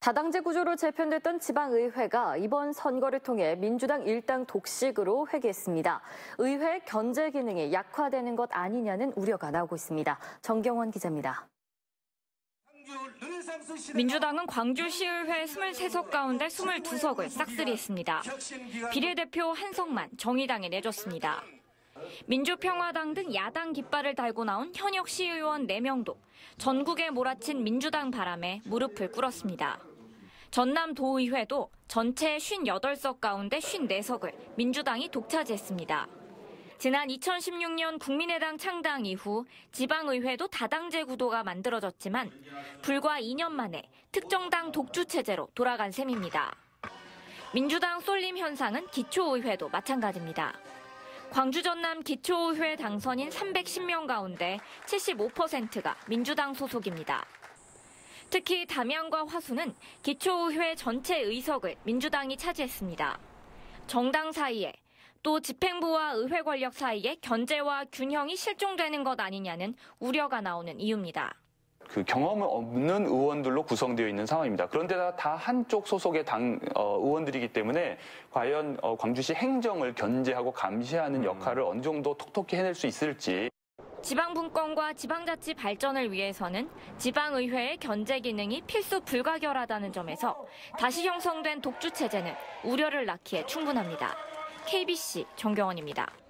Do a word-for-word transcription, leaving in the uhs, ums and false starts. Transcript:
다당제 구조로 재편됐던 지방의회가 이번 선거를 통해 민주당 일당 독식으로 회귀했습니다. 의회 견제 기능이 약화되는 것 아니냐는 우려가 나오고 있습니다. 정경원 기자입니다. 민주당은 광주시의회 이십삼 석 가운데 이십이 석을 싹쓸이했습니다. 비례대표 한석만 정의당에 내줬습니다. 민주평화당 등 야당 깃발을 달고 나온 현역 시의원 네 명도 전국에 몰아친 민주당 바람에 무릎을 꿇었습니다. 전남도의회도 전체 오십팔 석 가운데 오십사 석을 민주당이 독차지했습니다. 지난 이천십육 년 국민의당 창당 이후 지방의회도 다당제 구도가 만들어졌지만 불과 이 년 만에 특정당 독주 체제로 돌아간 셈입니다. 민주당 쏠림 현상은 기초의회도 마찬가지입니다. 광주 전남 기초의회 당선인 삼백십 명 가운데 칠십오 퍼센트가 민주당 소속입니다. 특히 담양과 화순은 기초의회 전체 의석을 민주당이 차지했습니다. 정당 사이에 또 집행부와 의회 권력 사이에 견제와 균형이 실종되는 것 아니냐는 우려가 나오는 이유입니다. 그 경험 없는 의원들로 구성되어 있는 상황입니다. 그런데다 다 한쪽 소속의 당 어, 의원들이기 때문에 과연 어, 광주시 행정을 견제하고 감시하는 역할을 어느 정도 톡톡히 해낼 수 있을지. 지방분권과 지방자치 발전을 위해서는 지방의회의 견제 기능이 필수 불가결하다는 점에서 다시 형성된 독주체제는 우려를 낳기에 충분합니다. 케이비씨 정경원입니다.